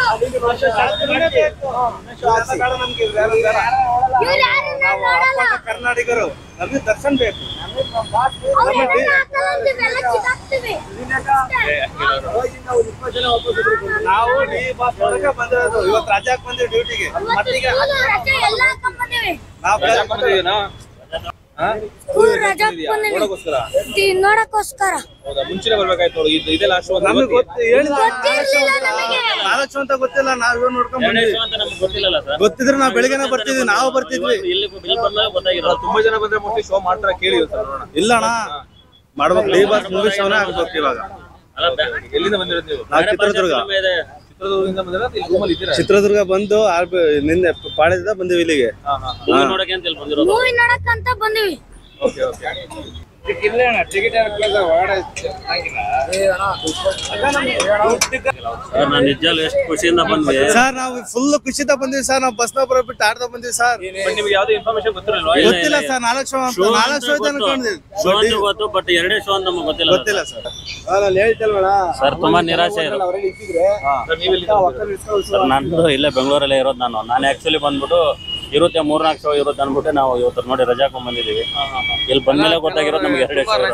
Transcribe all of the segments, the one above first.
ಕರ್ನಾಟಕರು ನಮಗೆ ದರ್ಶನ್ ಬೇಕು. ನಾವು ಬಂದಿರೋದು ಇವತ್ತು ರಜಾಕ್ ಬಂದಿವಿ ಡ್ಯೂಟಿಗೆ. ಮತ್ತೀಗ ನೋಡಕ್ಕೋಸ್ಕರ ಮುಂಚೆನೆ ಬರ್ಬೇಕಾಯ್ತು ನೋಡಿ. ಇದೇ ಲಾಸ್ಟ್ ಅಂತ ಗೊತ್ತಿಲ್ಲ. ನಾವ್ ನೋಡ್ಕೊಂಡ್ ಗೊತ್ತಿದ್ರೆ ನಾವ್ ಬೆಳಿಗ್ಗೆನೆ ಬರ್ತಿದ್ವಿ. ನಾವು ಬರ್ತಿದ್ವಿ. ತುಂಬಾ ಜನ ಬಂದ್ರೆ ಮೋಸ್ಟ್ಲಿ ಶೋ ಮಾಡ್ತಾರೆ ಕೇಳಿ ನೋಡೋಣ. ಇಲ್ಲ ಅಣ್ಣ ಮಾಡ್ಬೇಕು. ಡಿ ಬಾಸ್ ಮೂವಿ ಶೋನೇ ಆಗ್ಬೇಕು ಇವಾಗ. ಎಲ್ಲಿಂದ ಬಂದಿರೋದು ನೀವು? ಚಿತ್ರದುರ್ಗ. ಚಿತ್ರದುರ್ಗ ಬಂದು ನಿನ್ನೆ ಪಾಳ್ಯದಿಂದ ಬಂದಿವಿ ಇಲ್ಲಿಗೆ. ಮೂವಿ ನೋಡಕ್ಕಂತ ಬಂದಿವಿ. ನಾನು ನಿಜವಾಗ್ಲೂ ಎಷ್ಟು ಖುಷಿಯಿಂದ ಬಂದ್ವಿ ಸರ್. ನಾವು ಫುಲ್ ಖುಷಿಯಿಂದ ಬಂದಿವಿ ಸರ್. ನಾವು ಬಸ್ ಬಿಟ್ಟು ಆಡ್ತಾ ಬಂದಿವಿ ಸರ್. ನಿಮ್ಗೆ ಯಾವ್ದು ಇನ್ಫಾರ್ಮೇಶನ್ ಗೊತ್ತಿಲ್ಲ ಸರ್. 4 ಶೋ ಗೊತ್ತು, ಬಟ್ 2 ಶೋ ಅಂತ ನಮ್ಗೆ ಗೊತ್ತಿಲ್ಲ ಸರ್. ಸರ್ ತುಂಬಾ ನಿರಾಶೆ ಇದೆ ಸರ್. ನಂದು ಇಲ್ಲೇ ಬೆಂಗಳೂರಲ್ಲೇ ಇರೋದು. ನಾನು ಆಕ್ಚುಲಿ ಬಂದ್ಬಿಟ್ಟು ಇರುತ್ತೆ 3-4 ಶೋ ಇರುತ್ತೆ ಅಂದ್ಬಿಟ್ಟು ನಾವು ಇವತ್ತು ನೋಡಿ ರಜಾ ಹಾಕೊಂಡ್ ಬಂದಿದೀವಿ. ಇಲ್ಲಿ ಬಂದ್ಮೇಲೆ ಗೊತ್ತಾಗಿರೋದು ನಮ್ಗೆ 2 ಶೋ.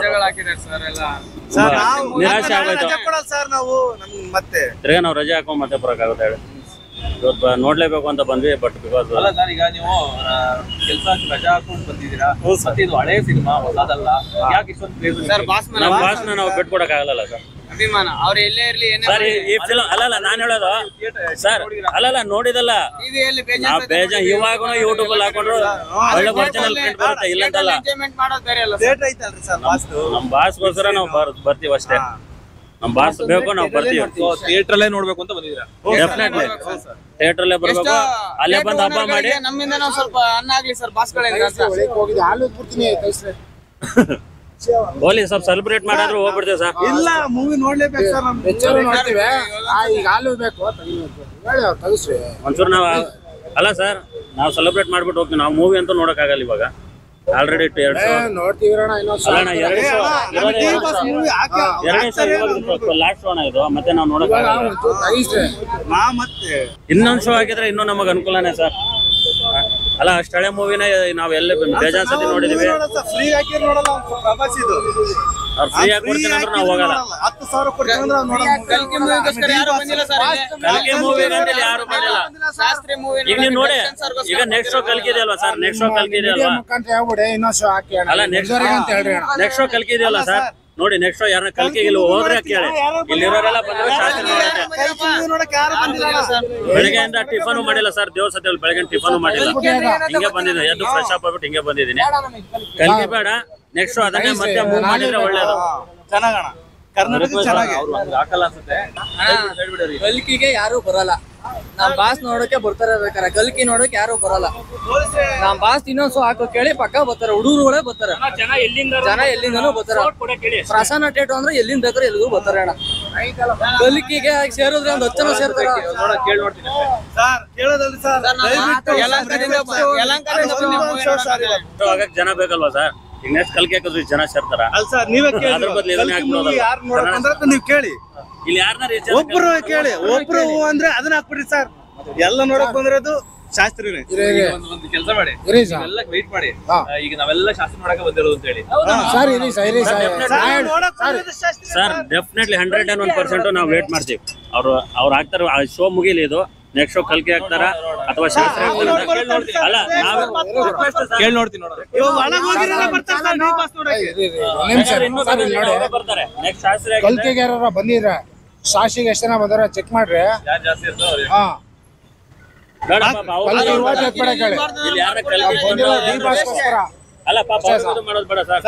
ನಿರಾಶೆ ಆಗೋಯ್ತು. ತಿರ್ಗಾ ನಾವು ರಜೆ ಹಾಕೊಂಡ್ ಮತ್ತೆ ಬರೋಕ್ಕಾಗುತ್ತೆ ಹೇಳಿ. ಇವತ್ತು ನೋಡ್ಲೇಬೇಕು ಅಂತ ಬಂದ್ವಿ. ಬಟ್ ಬಿಕಾಸ್ ಅಲ್ಲ ಸರ್, ಈಗ ನೀವು ಕೆಲಸ ರಜಾ ಹಾಕೊಂಡು ಬಂದಿದ್ದೀರಾ. ಮತ್ತೆ ಇದು ಹಳೆ ಸಿನಿಮಾ, ಹೊಸದಲ್ಲ. ಯಾಕೆ ಇಷ್ಟೊಂದು ಕ್ರೇಜ್? ನಮ್ಮ ಬಾಸ್ನ ನಾವು ಬಿಟ್ಕೊಡಕ್ ಆಗಲ್ಲ ಸರ್. ಅಭಿಮಾನ ಅವ್ರು ಎಲ್ಲೇ ಇರ್ಲಿ ಸರ್. ಈ ಫಿಲ್ಮ್ ಅಲ್ಲಲ್ಲ ನಾನು ಹೇಳೋದು ಸರ್, ಅಲ್ಲಲ್ಲ ನೋಡಿದಲ್ಲ ನಾವು ಬೇಜಾನ್. ಇವಾಗೂ ಯೂಟ್ಯೂಬ್ ಅಲ್ಲಿ ಹಾಕೊಂಡ್ರು ಒಳ್ಳೆ ಒರಿಜಿನಲ್ ಪ್ರಿಂಟ್ ಬರುತ್ತೆ. ಇಲ್ಲಂತಲ್ಲ, ನಮ್ ಬಾಸ್ಗೋಸ್ಕರ ನಾವು ಬರ್ತೀವಿ ಅಷ್ಟೇ. ನಮ್ ಬಾಸ್ ಬೇಕು, ನಾವು ಬರ್ತೀವಿ. ಥಿಯೇಟರ್ ಅಲ್ಲೇ ನೋಡ್ಬೇಕು ಅಂತ ಬಂದಿದ್ದೀರಾ? ಡೆಫಿನೆಟ್ಲಿ ಥಿಯೇಟರ್ ಅಲ್ಲೇ ಬರ್ಬೇಕು. ಅಲ್ಲೇ ಬಂದು ಹಬ್ಬ ಮಾಡಿ ನಮ್ಮಿಂದ ನಾವು ಸ್ವಲ್ಪ ಅನ್ನ ಆಗ್ಲಿ ಸರ್. ಬಾಸ್ಗಳಿಂದ ಹೋಲಿ ಸ್ವಲ್ಪ ಸೆಲೆಬ್ರೇಟ್ ಮಾಡಾದ್ರೂ ಹೋಗ್ಬಿಡ್ತೇವೆ ಸರ್. ಇಲ್ಲ ಮೂವಿ ನೋಡ್ಲೇಬೇಕು ಸರ್. ಒಂಚೂರು ನಾವು ಅಲ್ಲ ಸರ್, ನಾವು ಸೆಲೆಬ್ರೇಟ್ ಮಾಡ್ಬಿಟ್ಟು ಹೋಗ್ತೀವಿ. ನಾವು ಮೂವಿ ಅಂತೂ ನೋಡಕ್ ಆಗಲ್ಲ ಇವಾಗ. ಆಲ್ರೆಡಿ 2 ಶೋ ಲಾಸ್ಟ್ ಶೋ ಇದು. ಮತ್ತೆ ನಾವು ನೋಡಕ್ ಇನ್ನೊಂದ್ ಶೋ ಆಗಿದ್ರೆ ಇನ್ನೂ ನಮಗ್ ಅನುಕೂಲನೇ ಸರ್. ಅಲ್ಲ ಅಷ್ಟು ಹಳೆ ಮೂವಿನ ನಾವೆಲ್ಲ ಬೇಜಾನ್ ಸತಿ ನೋಡಿದೀವಿ. ಅವ್ರು ಫ್ರೀ ಆಗಿ ಕೊಡ್ತೀನಿ ಅಂದ್ರೆ ನಾವು ಹೋಗಲ್ಲ. 10,000 ಕೊಡ್ತೀನಿ ಅಂದ್ರೆ ಕಲ್ಕಿ ಮೂವಿ ಯಾರು ಮಾಡಿಲ್ಲ. ಈಗ ನೀವು ನೋಡಿ, ಈಗ ನೆಕ್ಸ್ಟ್ ಶೋ ಕಲ್ಕಿ ಇದೆಯಲ್ವಾ ಸರ್? ನೆಕ್ಸ್ಟ್ ಶೋ ಕಲ್ಕಿ ಇದೆಯಲ್ವಾ? ಅಲ್ಲ ನೆಕ್ಸ್ಟ್ ಶೋ ಕಲ್ಕಿ ಇದೆಯಲ್ಲ ಸರ್? ನೋಡಿ ನೆಕ್ಸ್ಟ್ ಶೋ ಯಾರನ್ನ ಕಲ್ಕಿಗೆ ಇಲ್ಲಿ ಹೋದ್ರೆ ಕೇಳಿ. ಇಲ್ಲಿರೋರೆಲ್ಲ ಬಂದ್ರೆ ಶಾಸ್ತ್ರಿ ಬೆಳಗ್ಗೆಯಿಂದ ಟಿಫನ್ ಮಾಡಿಲ್ಲ ಸರ್. ದೇವ್ರ ಸತಿ ಬೆಳಗ್ಗೆ ಟಿಫನ್ ಮಾಡಿಲ್ಲ. ಹಿಂಗೆ ಬಂದಿದ್ದೆ, ಎದ್ದು ಫ್ರೆಶ್ ಅಪ್ ಆಗ್ಬಿಟ್ಟು ಹಿಂಗೆ ಬಂದಿದ್ದೀನಿ. ಕಲ್ಕಿ ಬೇಡ, ನೆಕ್ಸ್ಟ್ ಶೋ ಅದನ್ನೇ ಮತ್ತೆ ಮೂವ್ ಮಾಡಿದ್ರೆ ಒಳ್ಳೇದು. ಚೆನ್ನಾಗಣ. ಕರ್ನಾಟಕ ಚೆನ್ನಾಗಿ ಹಾಕಲ್ಲ ಅನ್ಸುತ್ತೆ. ಕಲ್ಕಿಗೆ ಯಾರು ಬರಲ್ಲ. ನಮ್ ಬಾಸ್ ನೋಡಕ್ಕೆ ಬರ್ತಾರೆ. ಬೇಕಾರೆ ಕಲ್ಕಿ ನೋಡಕ್ ಯಾರು ಬರಲ್ಲ. ನಮ್ ಬಾಸ್ ಇನ್ನೊಂದ್ ಶೋ ಹಾಕೋ ಕೇಳಿ ಪಕ್ಕ ಬರ್ತಾರೆ. ಹುಡುಗರುಗಳೇ ಬರ್ತಾರೆ. ಜನ ಎಲ್ಲಿಂದನೂ ಬರ್ತಾರೆ. ಪ್ರಸನ್ನ ಥಿಯೇಟರ್ ಅಂದ್ರೆ ಎಲ್ಲಿಂದ ಬೇಕಾದ್ರೆ ಎಲ್ಲಿಗೂ ಬರ್ತಾರೆ ಅಣ್ಣ. ಕಲ್ಕಿಗೆ ಸೇರಿದ್ರೆ ಒಂದು 10 ಜನ ಸೇರ್ತಾರೆ. ಜನ ಬೇಕಲ್ವಾ ಸರ್? ಈಗ ನೆಕ್ಸ್ಟ್ ಕಲ್ಕಿ ಹಾಕಿದ್ರು ಜನ ಸೇರ್ತಾರ. ಅದ್ರ ಬದಲು ಇದನ್ನ ನೀವು ಕೇಳಿ. ಇಲ್ಲಿ ಯಾರನ್ನ ಒಬ್ರು ಕೇಳಿ. ಒಬ್ರು ಅಂದ್ರೆ ಅದನ್ನ ಹಾಕ್ಬಿಡ್ರಿ ಸರ್. ಎಲ್ಲ ನೋಡಕ್ ಬಂದಿರೋದು ಶಾಸ್ತ್ರಿನೇ. ಒಂದು ಕೆಲಸ ಮಾಡಿ, ಎಲ್ಲ ವೇಟ್ ಮಾಡಿ. ಈಗ ನಾವೆಲ್ಲ ಶಾಸ್ತ್ರ ನೋಡಕ್ಕೆ ಬಂದಿರೋದು ಅಂತ ಹೇಳಿ ಸರ್. ಡೆಫಿನೆಟ್ಲಿ 101% ನಾವು ವೇಟ್ ಮಾಡ್ತೀವಿ. ಅವ್ರು ಹಾಕ್ತಾರ. ಆ ಶೋ ಮುಗಿಲಿ, ಇದು ನೆಕ್ಸ್ಟ್ ಶೋ ಕಲ್ಕಿ ಹಾಕ್ತಾರ ಅಥವಾ ಶಾಸ್ತ್ರ ಹಾಕ್ತಾರ. ಅಲ್ಲ ನಾವು ಕೇಳಿ ನೋಡ್ತೀನಿ. ಬರ್ತಾರೆ ನೆಕ್ಸ್ಟ್ ಶಾಸ್ತ್ರ ಕಲ್ಕಿಗೆ ಯಾರು ಬಂದಿದ್ರ? ಶಾಸ್ತ್ರಿಗೆ ಎಷ್ಟು ಜನ ಬಂದಾರ ಚೆಕ್ ಮಾಡ್ರಿ. ಯಾರು ಜಾಸ್ತಿ ಇರ್ತೋ ಅಲ್ಲ ಪಾಪ ಮಾಡೋದು ಬೇಡ ಸರ್.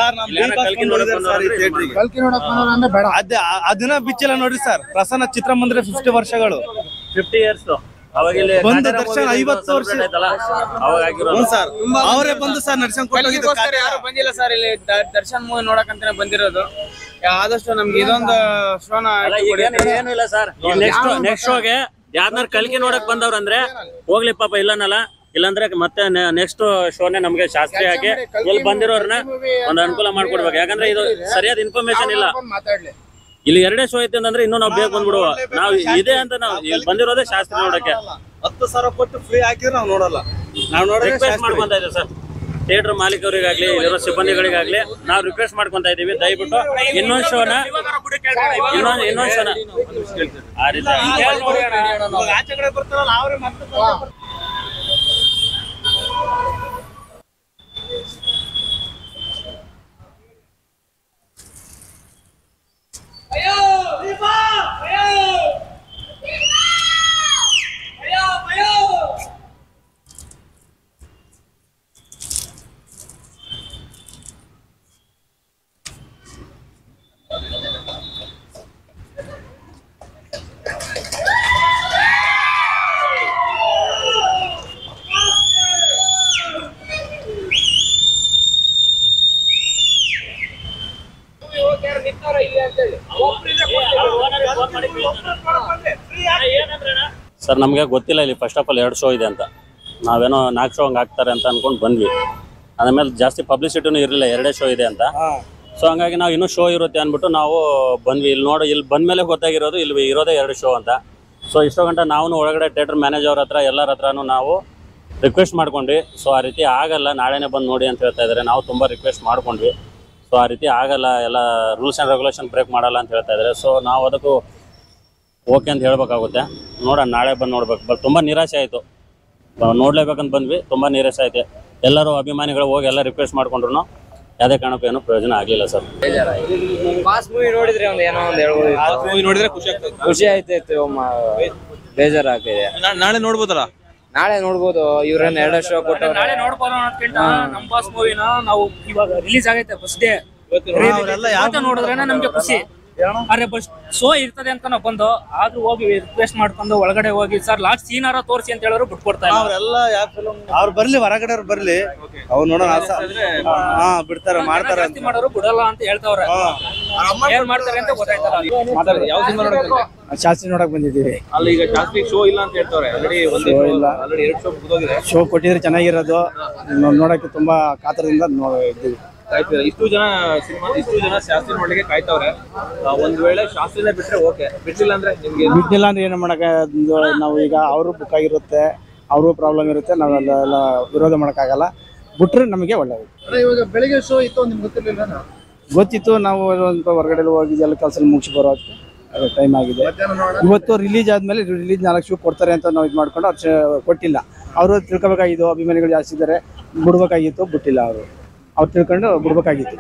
ಕಲ್ಕಿ ನೋಡಕ್ ಅಂದ್ರೆ ಬೇಡ. ಅದನ್ನ ಬಿಚ್ಚಲ್ಲ ನೋಡ್ರಿ ಸರ್. ಪ್ರಸನ್ನ ಚಿತ್ರಮಂದಿರ 50 ವರ್ಷಗಳು, 50 ಇಯರ್ಸ್. ಅವಾಗ ಇಲ್ಲಿ ಬಂದು ದರ್ಶನ್ 50 ವರ್ಷ ಅವಾಗ ಆಗಿರೋದು ಸರ್. ಅವರೇ ಬಂದು ಸರ್ ನಡ್ಸ್ಕೊಂಡ್ ಕೊಟ್ಟೋಗಿದ್ದು. ಯಾರು ಬಂದಿಲ್ಲ ಸರ್. ಇಲ್ಲಿ ದರ್ಶನ್ ಮೂವಿ ನೋಡಕಂತಾನೆ ಬಂದಿರೋದು. ಆದಷ್ಟು ನಮ್ಗೆ ಇದೊಂದು ಶೋನ ಏನು ಇಲ್ಲ ಸರ್. ನೆಕ್ಸ್ಟ್ ಶೋಗೆ ಯಾರನ್ನಾರು ಕಲ್ಕಿ ನೋಡಕ್ ಬಂದವ್ರಂದ್ರೆ ಹೋಗ್ಲಿ ಪಾಪ, ಇಲ್ಲನಲ್ಲ. ಇಲ್ಲಾಂದ್ರೆ ಮತ್ತೆ ನೆಕ್ಸ್ಟ್ ಶೋನೆ ನಮ್ಗೆ ಶಾಸ್ತ್ರಿ ಹಾಕಿ ಇಲ್ಲಿ ಬಂದಿರೋರ್ನ ಒಂದು ಅನುಕೂಲ ಮಾಡ್ಕೊಡ್ಬೇಕು. ಯಾಕಂದ್ರೆ ಇದು ಸರಿಯಾದ ಇನ್ಫಾರ್ಮೇಶನ್ ಇಲ್ಲ. ಇಲ್ಲಿ 2 ಶೋ ಐತೆ ಅಂದ್ರೆ ಇನ್ನೂ ನಾವು ಬೇಗ ಬಂದ್ಬಿಡುವ. ನಾವು ಇದೆ ಅಂತ ನಾವು ಇಲ್ಲಿ ಬಂದಿರೋದೇ ಶಾಸ್ತ್ರಿ ನೋಡಕ್ಕೆ. 10,000 ಕೊಟ್ಟು ಫ್ರೀ ಹಾಕಿದ್ರೆ ನಾವು ನೋಡಲ್ಲ. ನಾವು ರಿಕ್ವೆಸ್ಟ್ ಮಾಡ್ಕೊಂತ ಇದ್ದೀವಿ ಸರ್, ಥಿಯೇಟರ್ ಮಾಲೀಕರಿಗಾಗ್ಲಿ ಇಲ್ಲಿರೋ ಸಿಬ್ಬಂದಿಗಳಿಗಾಗ್ಲಿ ನಾವು ರಿಕ್ವೆಸ್ಟ್ ಮಾಡ್ಕೊಂತ ಇದೀವಿ, ದಯವಿಟ್ಟು ಇನ್ನೊಂದು ಶೋನ ಆ ರೀತಿ ಆಚೆ ಕಡೆ ಬರ್ತಾರಲ್ಲ ಅವ್ರೆ ಮತ್ತೆ ಸರ್ ನಮಗೆ ಗೊತ್ತಿಲ್ಲ ಇಲ್ಲಿ ಫಸ್ಟ್ ಆಫ್ ಆಲ್ 2 ಶೋ ಇದೆ ಅಂತ. ನಾವೇನೋ 4 ಶೋ ಹಂಗೆ ಆಗ್ತಾರೆ ಅಂತ ಅನ್ಕೊಂಡು ಬಂದ್ವಿ. ಅದಾದ್ಮೇಲೆ ಜಾಸ್ತಿ ಪಬ್ಲಿಸಿಟಿನೂ ಇರಲಿಲ್ಲ 2 ಶೋ ಇದೆ ಅಂತ. ಸೊ ಹಂಗಾಗಿ ನಾವು ಇನ್ನೂ ಶೋ ಇರುತ್ತೆ ಅಂದ್ಬಿಟ್ಟು ನಾವು ಬಂದ್ವಿ. ಇಲ್ಲಿ ಬಂದ್ಮೇಲೆ ಗೊತ್ತಾಗಿರೋದು ಇಲ್ಲಿ ಇರೋದೇ 2 ಶೋ ಅಂತ. ಸೊ ಇಷ್ಟೋ ಗಂಟೆ ನಾವು ಒಳಗಡೆ ಥಿಯೇಟರ್ ಮ್ಯಾನೇಜರ್ ಹತ್ರ ಎಲ್ಲರ ಹತ್ರನೂ ನಾವು ರಿಕ್ವೆಸ್ಟ್ ಮಾಡ್ಕೊಂಡ್ವಿ. ಸೊ ಆ ರೀತಿ ಆಗಲ್ಲ, ನಾಳೆನೇ ಬಂದು ನೋಡಿ ಅಂತ ಹೇಳ್ತಾ ಇದ್ದಾರೆ. ನಾವು ತುಂಬ ರಿಕ್ವೆಸ್ಟ್ ಮಾಡ್ಕೊಂಡ್ವಿ. ಸೊ ಆ ರೀತಿ ಆಗಲ್ಲ, ಎಲ್ಲ ರೂಲ್ಸ್ ಆ್ಯಂಡ್ ರೆಗ್ಯುಲೇಷನ್ ಬ್ರೇಕ್ ಮಾಡಲ್ಲ ಅಂತ ಹೇಳ್ತಾ ಇದ್ದಾರೆ. ಸೊ ನಾವು ಅದಕ್ಕೂ ಓಕೆ ಅಂತ ಹೇಳ್ಬೇಕಾಗುತ್ತೆ. ನೋಡೋಣ, ನಾಳೆ ಬಂದು ನೋಡ್ಬೇಕು. ತುಂಬ ನಿರಾಶೆ ಆಯಿತು, ನೋಡ್ಲೇಬೇಕಂತ ಬಂದ್ವಿ. ತುಂಬ ನಿರಾಶೆ ಆಯ್ತು. ಎಲ್ಲರೂ ಅಭಿಮಾನಿಗಳು ಹೋಗಿ ಎಲ್ಲ ರಿಕ್ವೆಸ್ಟ್ ಮಾಡ್ಕೊಂಡ್ರು ಯಾವುದೇ ಕಾರಣಕ್ಕೂ ಏನೂ ಪ್ರಯೋಜನ ಆಗಲಿಲ್ಲ ಸರ್. ಬಾಸ್ ಮೂವಿ ನೋಡಿದ್ರೆ ಏನೋ ಒಂದು ಹೇಳ್ಬೋದು. ಮೂವಿ ನೋಡಿದ್ರೆ ಖುಷಿ ಆಯ್ತಾಯ್ತು, ಬೇಜಾರಾಗ್ತಿದೆ. ನಾಳೆ ನೋಡ್ಬೋದಲ್ಲ? ನಾಳೆ ನೋಡ್ಬೋದು. ಇವ್ರನ್ನ 2 ಶೋ ಕೊಟ್ಟು ನಾಳೆ ನೋಡ್ಬೋದು ಅನ್ನೋದಕ್ಕಿಂತ ನಮ್ಮ ಬಾಸ್ ಮೂವಿನ ನಾವು ಇವಾಗ ರಿಲೀಸ್ ಆಗೈತೆ ಫಸ್ಟ್ ಡೇ ನೋಡಿದ್ರೆ ನಮ್ಗೆ ಖುಷಿ. ಅರೆ ಬಸ್ ಶೋ ಇರ್ತದೆ ಅಂತ ನಾವು ಬಂದು ಆದ್ರೂ ಹೋಗಿ ರಿಕ್ವೆಸ್ಟ್ ಮಾಡ್ಕೊಂಡು ಒಳಗಡೆ ಹೋಗಿ ಸರ್ ಲಾಸ್ಟ್ ಸೀನಾರ ತೋರಿಸಿ ಅಂತ ಹೇಳೋರು ಬಿಟ್ಕೊಡ್ತಾ ಇಲ್ಲ. ಅವರೆಲ್ಲ ಅವ್ರು ಬರ್ಲಿ, ಹೊರಗಡೆ ಅವ್ರು ಬರ್ಲಿ, ಅವ್ರು ನೋಡೋಣ ಬಿಡ್ತಾರೆ, ಮಾಡ್ತಾರೆ ಜಾಸ್ತಿ ಮಾಡೋರು ಬಿಡಲ್ಲ ಅಂತ ಹೇಳ್ತಾವ್ರೆ. ಏನ್ ಮಾಡ್ತಾರೆ ಅಂತ ಗೊತ್ತಾಯ್ತಲ್ಲ. ಯಾವ ಸಿನಿಮಾ ನೋಡಕ್ಕೆ? ಶಾಸ್ತ್ರಿ ನೋಡಕ್ ಬಂದಿದ್ದೀವಿ. ಅಲ್ಲಿ ಈಗ ಶಾಸ್ತ್ರಿ ಶೋ ಇಲ್ಲ ಅಂತ ಹೇಳ್ತಾರೆ. Already 2 show ಮುಗಿದೋಗಿದೆ. ಶೋ ಕೊಟ್ಟಿದ್ರೆ ಚೆನ್ನಾಗಿರೋದು, ನೋಡಕ್ಕೆ ತುಂಬಾ ಕಾತರದಿಂದ ಇದ್ದೀವಿ. ಕಾಯ್ತಿದ್ದಾರೆ ಇಷ್ಟು ಜನ ಶಾಸ್ತ್ರಿ ನೋಡ್ಲಿಕ್ಕೆ ಕಾಯ್ತವ್ರೆ. ಒಂದ್ ವೇಳೆ ಶಾಸ್ತ್ರಿನೇ ಬಿಟ್ರೆ ಓಕೆ, ಬಿಟ್ಟಿಲ್ಲ ಅಂದ್ರೆ ನಿಮ್ಗೆ ಬಿಟ್ಟಿಲ್ಲ ಅಂದ್ರೆ ಏನು ಮಾಡಕ್ಕೆ, ನಾವು ಈಗ ಅವರು ಬುಕ್ ಆಗಿರುತ್ತೆ, ಅವರು ಪ್ರಾಬ್ಲಮ್ ಇರುತ್ತೆ, ನಾವೆಲ್ಲ ವಿರೋಧ ಮಾಡೋಕ್ಕಾಗಲ್ಲ. ಬಿಟ್ರೆ ನಮಗೆ ಒಳ್ಳೆಯದು. ಇವಾಗ ಬೆಳಿಗ್ಗೆ ಶೋ ಇತ್ತು ನಿಮ್ಗೆ ಗೊತ್ತಿರಲಿಲ್ಲ? ಗೊತ್ತಿತ್ತು, ನಾವು ಒಂದು ಹೊರಗಡೆ ಹೋಗಿ ಎಲ್ಲ ಕೆಲಸ ಮುಗಿಸಿ ಬರೋದಕ್ಕೆ ಟೈಮ್ ಆಗಿದೆ. ಇವತ್ತು ರಿಲೀಸ್ ಆದ್ಮೇಲೆ 4 ಶೋ ಕೊಡ್ತಾರೆ ಅಂತ ನಾವು ಇದು ಮಾಡ್ಕೊಂಡು ಅದು ಕೊಟ್ಟಿಲ್ಲ. ಅವರು ತಿಳ್ಕೊಬೇಕಾಗಿತ್ತು, ಅಭಿಮಾನಿಗಳು ಜಾಸ್ತಿ ಇದ್ದಾರೆ, ಬಿಡ್ಬೇಕಾಗಿತ್ತು, ಬಿಟ್ಟಿಲ್ಲ. ಅವ್ರು ತಿಳ್ಕೊಂಡು ಬಿಡ್ಬೇಕಾಗಿತ್ತು.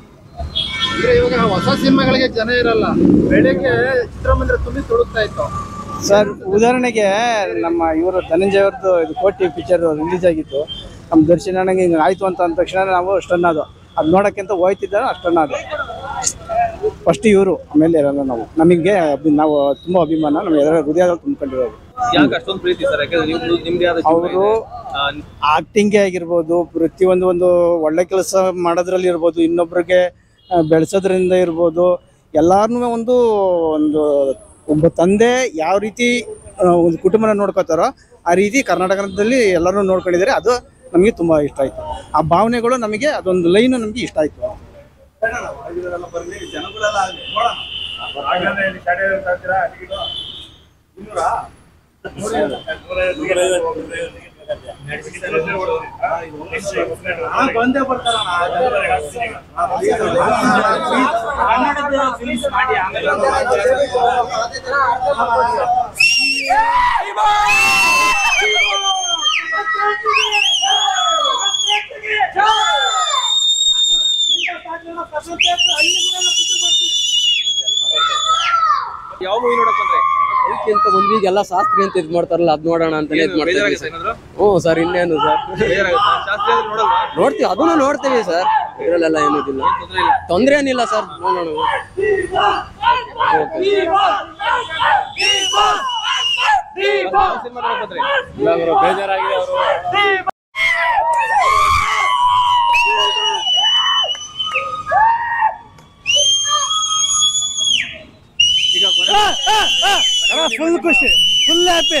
ಇವಾಗ ಹೊಸ ಸಿನಿಮಾಗಳಿಗೆ ಜನ ಇರಲ್ಲ, ಬೆಳಿಗ್ಗೆ ಚಿತ್ರಮಂದಿರ ತುಂಬಿ ತುಳುಕ್ತಾ ಇತ್ತು ಸರ್. ಉದಾಹರಣೆಗೆ ನಮ್ಮ ಇವರು ಧನಂಜಯ ಅವ್ರದ್ದು ಇದು ಕೋಟಿ ಪಿಕ್ಚರ್ ರಿಲೀಸ್ ಆಗಿತ್ತು. ನಮ್ಮ ದರ್ಶನ ನನಗೆ ಹಿಂಗೆ ಆಯಿತು ಅಂತ ಅಂದ ತಕ್ಷಣ ನಾವು ಅಷ್ಟನ್ನೋದು, ಅದು ನೋಡೋಕ್ಕಿಂತ ಹೋಯ್ತಿದ್ದ ಅಷ್ಟನ್ನೋದು ಫಸ್ಟ್ ಇವರು, ಆಮೇಲೆ ಇರಲ್ಲ ನಾವು. ನಮಗೆ ನಾವು ತುಂಬ ಅಭಿಮಾನ, ನಮ್ಮ ಎದುರು ಹೃದಯದಲ್ಲಿ ತುಂಬಿಕೊಂಡಿರೋದು. ಅಷ್ಟೊಂದು ಪ್ರೀತಿ ಸರ್? ಯಾಕಂದ್ರೆ ಅವರು ಆಕ್ಟಿಂಗೇ ಆಗಿರ್ಬೋದು, ಪ್ರತಿಯೊಂದು ಒಳ್ಳೆ ಕೆಲಸ ಮಾಡೋದ್ರಲ್ಲಿ ಇರ್ಬೋದು, ಇನ್ನೊಬ್ರಿಗೆ ಬೆಳೆಸೋದ್ರಿಂದ ಇರ್ಬೋದು, ಎಲ್ಲಾರನ್ನೂ ಒಬ್ಬ ತಂದೆ ಯಾವ ರೀತಿ ಒಂದು ಕುಟುಂಬನ ನೋಡ್ಕೋತಾರೋ ಆ ರೀತಿ ಕರ್ನಾಟಕದಲ್ಲಿ ಎಲ್ಲರೂ ನೋಡ್ಕೊಂಡಿದ್ದಾರೆ. ಅದು ನಮಗೆ ತುಂಬ ಇಷ್ಟ ಆಯಿತು. ಆ ಭಾವನೆಗಳು ನಮಗೆ, ಅದೊಂದು ಲೈನು ನಮಗೆ ಇಷ್ಟ ಆಯಿತು. ಬಂದೇ ಬರ್ತಾರ ಯಾವ ಮೂವಿ ನೋಡಕ್ ಬಂದ್ರೆ? ಅದಕ್ಕಿಂತ ಮುಂದೀಗೆಲ್ಲ ಶಾಸ್ತ್ರಿ ಅಂತ ಇದ್ ಮಾಡ್ತಾರಲ್ಲ, ಅದ್ ನೋಡೋಣ ಅಂತಾನೆ ಇದ್ ಮಾಡ್ತೀವಿ. ಹ್ಞೂ ಸರ್, ಇನ್ನೇನು ಸರ್ ನೋಡ್ತೀವಿ, ಅದನ್ನು ನೋಡ್ತೀವಿ ಸರ್. ಇದ್ರಲ್ಲೆಲ್ಲ ಏನಿದಿಲ್ಲ, ತೊಂದ್ರೆ ಏನಿಲ್ಲ ಸರ್, ನೋಡೋಣ. ಬೇಜಾರಾಗಿದೆ ಅವರು. ಫುಲ್ ಖುಷಿ, ಫುಲ್ ಹ್ಯಾಪಿ,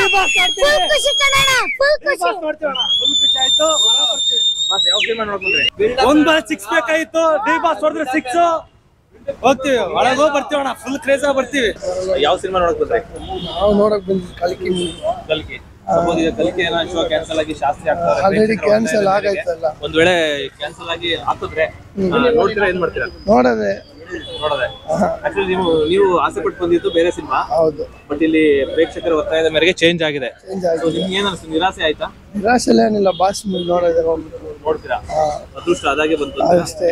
ಫುಲ್ ಖುಷಿ ಆಯ್ತು. ಯಾವ ಸಿನಿಮಾ ನೋಡಕ್ ಬಂದ್ರೆ? ಒಂದ್ ಬಾರಿ 6 ಬೇಕಾಗಿತ್ತು, ಡಿ ಬಾಸ್ ಹೊಡೆದ್ರೆ 6. ಹೋಗ್ತೀವಿ ಒಳಗೆ ಹೋಗಿ ಬರ್ತೀವಿ ಅಣ್ಣ, ಫುಲ್ ಕ್ರೇಜ್ ಆಗಿ ಬರ್ತೀವಿ. ಯಾವ ಸಿನಿಮಾ ನೋಡಕ್ ಬಂದ್ರಿ? ನಾವು ನೋಡಕ್ ಬಂದ್ವಿ ಕಲ್ಕಿ ಕಲ್ಕಿ. ಸಪೋಸ್ ಈಗ ಕಲ್ಕಿ ಏನೋ ಶೋ ಕ್ಯಾನ್ಸಲ್ ಆಗಿ ಶಾಸ್ತ್ರಿ ಆಗ್ತಾರೆ, ಆಲ್ರೆಡಿ ಕ್ಯಾನ್ಸಲ್ ಆಗೈತಲ್ಲ. ಒಂದ್ ವೇಳೆ ಕ್ಯಾನ್ಸಲ್ ಆಗಿ ಹಾಕಿದ್ರೆ ನೋಡ್ತೀರಾ, ಏನ್ ಮಾಡ್ತೀರಾ? ನೋಡದೆ ಆಕ್ಚುಲಿ ನೀವು ಆಸೆ ಪಟ್ಟು ಬಂದಿದ್ದು ಬೇರೆ ಸಿನಿಮಾ, ಹೌದು, ಬಟ್ ಇಲ್ಲಿ ಪ್ರೇಕ್ಷಕರ ಒತ್ತಾಯದ ಮೇರೆಗೆ ಚೇಂಜ್ ಆಗಿದೆ. ಚೇಂಜ್ ಸೊ ಆಗಿದೆ. ನಿಮ್ಗೆ ಏನ್ ಅನ್ಸುತ್ತೆ? ನಿರಾಸೆ ಆಯ್ತಾ? ನಿರಾಶೆ ಏನಿಲ್ಲ, ಬಾಸ್ ನೋಡೋದೇ ನೋಡ್ತೀರಾ? ಅದೃಷ್ಟ ಅದಾಗೆ ಬಂತು. ಅಷ್ಟೇ.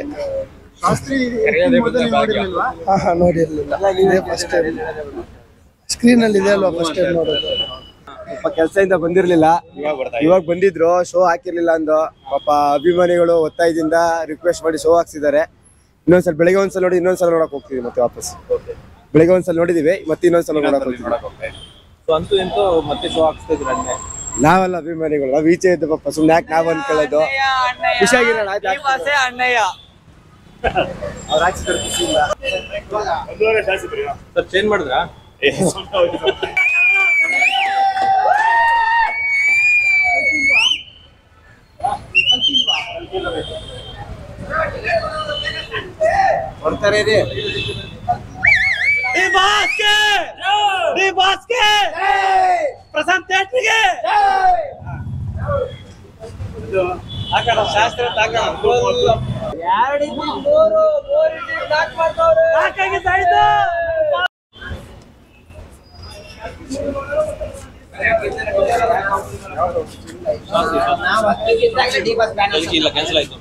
ನೋಡಿರ್ಲಿಲ್ಲ, ಇದೇ ಫಸ್ಟ್ ಟೈಮ್ ಸ್ಕ್ರೀನ್ ಅಲ್ಲಿ ಇದೆ ಅಲ್ವಾ, ಫಸ್ಟ್ ಟೈಮ್ ನೋಡೋದು. ಪಾಪ ಕೆಲಸದಿಂದ ಬಂದಿರ್ಲಿಲ್ಲ, ಇವಾಗ ಬಂದಿದ್ರು, ಶೋ ಹಾಕಿರ್ಲಿಲ್ಲ ಅಂದು ಪಾಪ ಅಭಿಮಾನಿಗಳು ಒತ್ತಾಯದಿಂದ ರಿಕ್ವೆಸ್ಟ್ ಮಾಡಿ ಶೋ ಹಾಕ್ಸಿದ್ದಾರೆ. ಇನ್ನೊಂದ್ಸಲ ಬೆಳಿಗ್ಗೆ ಒಂದ್ಸಲ ನೋಡಿ, ಇನ್ನೊಂದ್ಸಲ ನೋಡಕ್ ಹೋಗ್ತೀವಿ ಮತ್ತೆ ವಾಪಸ್. ಬೆಳಿಗ್ಗೆ ಒಂದ್ಸಲ ನೋಡಿದೀವಿ, ಮತ್ತೆ ಇನ್ನೊಂದ್ಸಲ ನೋಡಕ್ ಹೋಗ್ತೀವಿ. ಸೊ ಅಂತೂ ಎಂತೂ ಮತ್ತೆ ಶೋ ಹಾಕ್ಸ್ತಿದ್ರು ಅಂದ್ರೆ ನಾವೆಲ್ಲ ಅಭಿಮಾನಿಗಳು, ನಾವ್ ಈಚೆ ಇದ್ದು ಪಾಪ ಸುಮ್ನೆ ಯಾಕೆ ನಾವ್ ಅನ್ಕೊಳ್ಳೋದು. ಖುಷಿಯಾಗಿರೋಣ ಅಣ್ಣಯ್ಯ ಅವ್ರು ಹಾಕ್ಸಿದ್ರೆ ಖುಷಿ ಇಲ್ಲ. ಸರ್ ಚೇಂಜ್ ಮಾಡಿದ್ರಾ? ಕೊಡ್ತಾರೆ ರೀ. ಪ್ರಶಾಂತ್ ಥಿಯೇಟ್ರಿಗೆ ಶಾಸ್ತ್ರ ಕಲ್ಕಿ ಇಲ್ಲ, ಕ್ಯಾನ್ಸಲ್ ಆಯ್ತು.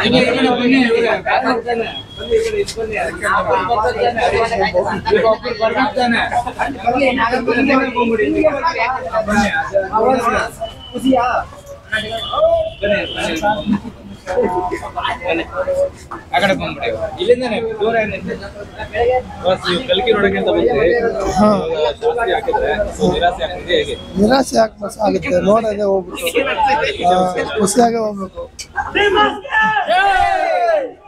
ನೀವು ಕಲ್ಕಿ ನೋಡಕ್ಕೆ ಅಂತ ಬಂದ್ರೆ ಶಾಸ್ತ್ರಿ ಹಾಕಿದ್ರೆ ನಿರಾಸೆ ಆಗ್ತದೆ, ಹೇಗೆ? ನಿರಾಸೆ ಆಗುತ್ತೆ, ನೋಡೋದೇ ಹೋಗ್ಬಿಟ್ಟು ಖುಷಿಯಾಗಿ ಹೋಗ್ಬೇಕು.